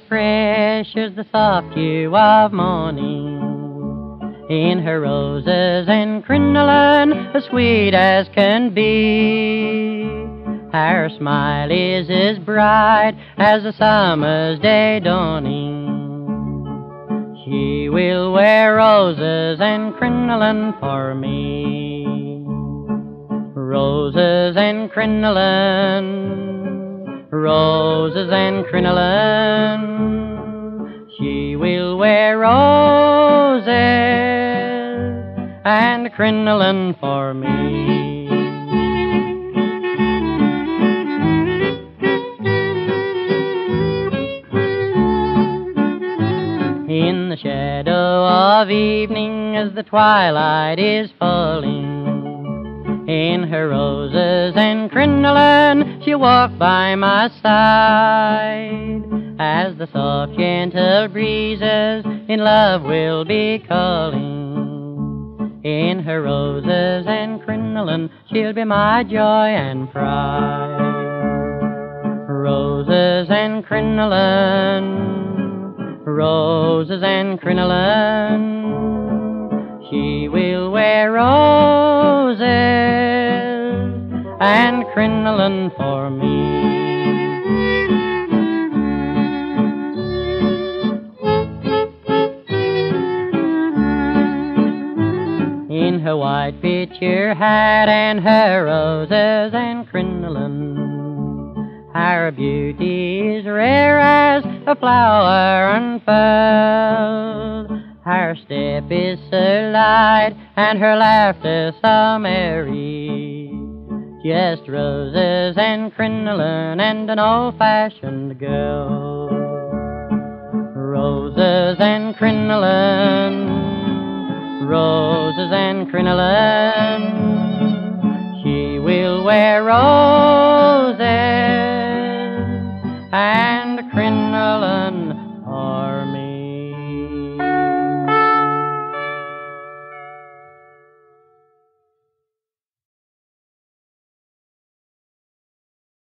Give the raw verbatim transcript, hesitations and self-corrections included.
fresh as the soft dew of morning. In her roses and crinoline, as sweet as can be. Her smile is as bright as a summer's day dawning. She will wear roses and crinoline for me. Roses and crinoline, roses and crinoline. She will wear roses and crinoline for me. In the shadow of evening, as the twilight is falling, in her roses and crinoline, she'll walk by my side. As the soft gentle breezes in love will be calling, in her roses and crinoline, she'll be my joy and pride. Roses and crinoline, roses and crinoline. She will wear roses and crinoline for me. In her white picture hat and her roses and crinoline, her beauty is rare as a flower unfurled. Her step is so light and her laughter so merry. Just roses and crinoline and an old-fashioned girl. Roses and crinoline, roses and crinoline. She will wear roses